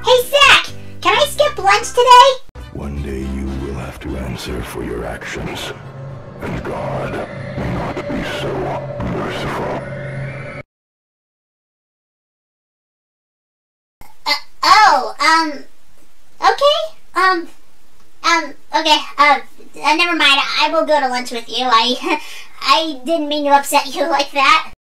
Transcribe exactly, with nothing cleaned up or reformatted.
Hey, Zach! Can I skip lunch today? One day you will have to answer for your actions, and God may not be so merciful. Uh, oh, um, okay, um, um, okay, uh, uh, never mind, I will go to lunch with you. I, I didn't mean to upset you like that.